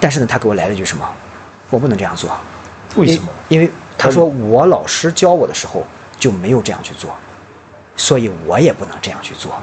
但是呢，他给我来了一句什么？我不能这样做。 为什么？ 因为他说我老师教我的时候就没有这样去做，所以我也不能这样去做。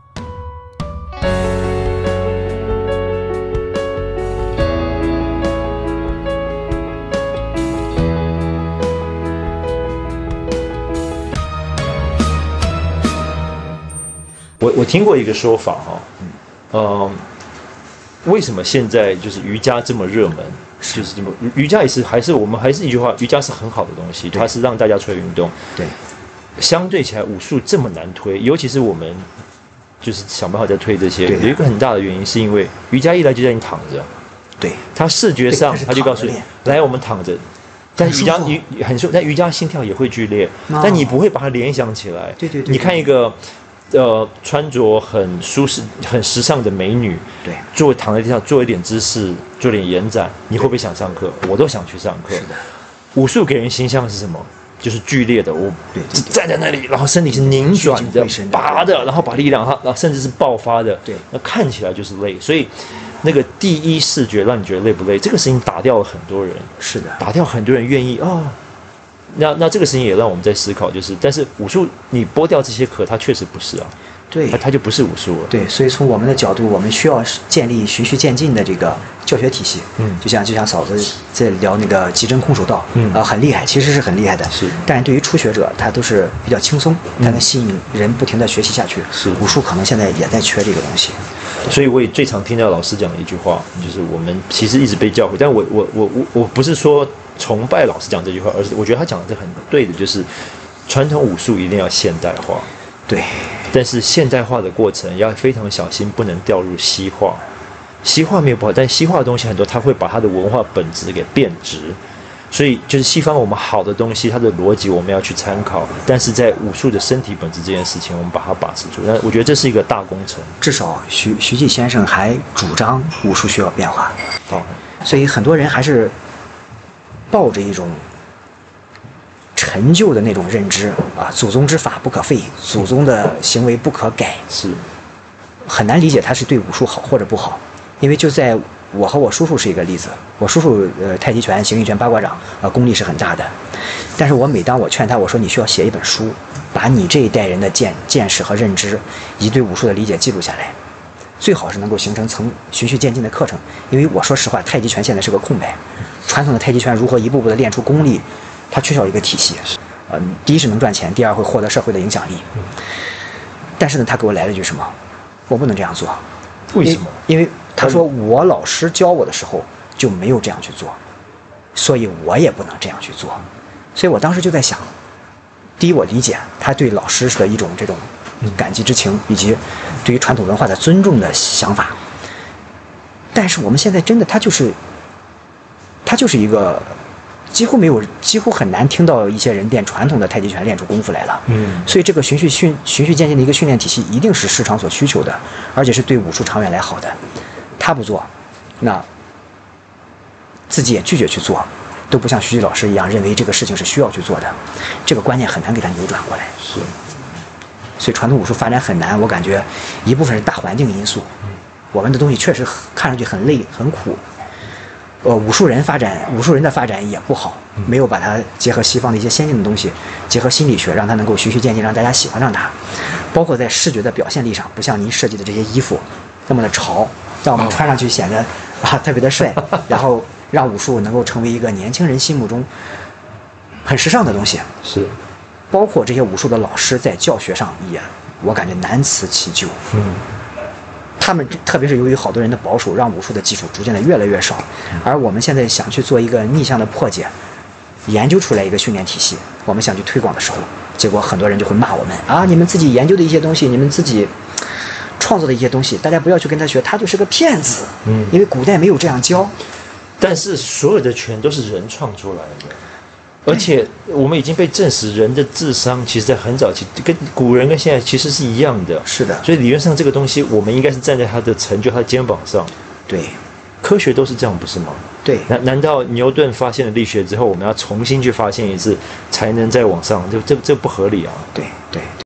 我听过一个说法哈，为什么现在就是瑜伽这么热门？就是这么，瑜伽还是我们还是一句话，瑜伽是很好的东西，它是让大家出来运动。 对， 相对起来武术这么难推，尤其是我们就是想办法在推这些，有一个很大的原因是因为瑜伽一来就让你躺着， 对， 它视觉上它就告诉你，来我们躺着。但瑜伽很舒服，但瑜伽心跳也会剧烈，但你不会把它联想起来。 对， 你看一个。穿着很舒适、很时尚的美女，对，躺在地上做一点姿势，做点延展，你会不会想上课？我都想去上课。 是的， 武术给人形象是什么？就是剧烈的，我站在那里，然后身体是拧转的、拔的，然后把力量，然后甚至是爆发的， 对， 那看起来就是累。所以，那个第一视觉让你觉得累不累？这个事情打掉了很多人。 是的， 打掉很多人愿意那这个事情也让我们在思考，但是武术你剥掉这些壳，它确实不是啊， 对， 它就不是武术了。 对，所以从我们的角度，我们需要建立循序渐进的这个教学体系。就像嫂子在聊那个极真空手道，很厉害，其实是很厉害的。 是， 但是对于初学者，他都是比较轻松，他能吸引人不停的学习下去。 是， 武术可能现在也在缺这个东西。 所以我也最常听到老师讲的一句话，就是我们其实一直被教诲，但我不是说崇拜老师讲这句话，而是我觉得他讲的是很对的，就是传统武术一定要现代化， 对， 但是现代化的过程要非常小心，不能掉入西化。西化没有不好，但西化的东西很多，它会把它的文化本质给变质。所以就是西方我们好的东西，它的逻辑我们要去参考，但是在武术的身体本质这件事情，我们把它把持住。那我觉得这是一个大工程。 至少徐继先生还主张武术需要变化。所以很多人还是抱着一种陈旧的那种认知啊，祖宗之法不可废，祖宗的行为不可改， 是很难理解他是对武术好或者不好。因为就在我和我叔叔是一个例子，我叔叔太极拳、形意拳、八卦掌功力是很大的，但是我每当我劝他，我说你需要写一本书，把你这一代人的见识和认知以及对武术的理解记录下来，最好是能够形成循序渐进的课程。因为我说实话，太极拳现在是个空白，传统的太极拳如何一步步的练出功力，它缺少一个体系。第一是能赚钱，第二会获得社会的影响力。但是呢，他给我来了一句什么？我不能这样做。 为什么？ 因为他说我老师教我的时候就没有这样去做，所以我也不能这样去做。所以我当时就在想，第一，我理解他对老师的一种这种感激之情，以及对于传统文化的尊重的想法。但是我们现在真的，他就是一个几乎很难听到一些人练传统的太极拳练出功夫来了。所以这个循序渐进的一个训练体系，一定是市场所需求的，而且是对武术长远来好的。他不做，那自己也拒绝去做，都不像徐继老师一样认为这个事情是需要去做的，这个观念很难给他扭转过来。 是， 所以传统武术发展很难，我感觉一部分是大环境因素，我们的东西确实看上去很累很苦。武术人的发展也不好，没有把它结合西方的一些先进的东西，结合心理学，让它能够循序渐进，让大家喜欢上它。包括在视觉的表现力上，不像您设计的这些衣服那么的潮，让我们穿上去显得特别的帅，然后让武术能够成为一个年轻人心目中很时尚的东西。 是， 包括这些武术的老师在教学上也，我感觉难辞其咎。他们特别是由于好多人的保守，让武术的基础逐渐的越来越少。而我们现在想去做一个逆向的破解，研究出来一个训练体系，我们想去推广的时候，结果很多人就会骂我们啊，你们自己研究的一些东西，你们自己创作的一些东西，大家不要去跟他学，他就是个骗子。因为古代没有这样教。 但是所有的拳都是人创出来的。而且我们已经被证实，人的智商其实在很早期跟古人跟现在其实是一样的。 是的， 所以理论上这个东西，我们应该是站在他的成就、他的肩膀上。 对， 科学都是这样，不是吗？ 对。 难道牛顿发现了力学之后，我们要重新去发现一次，才能再往上？这不合理啊！ 对对。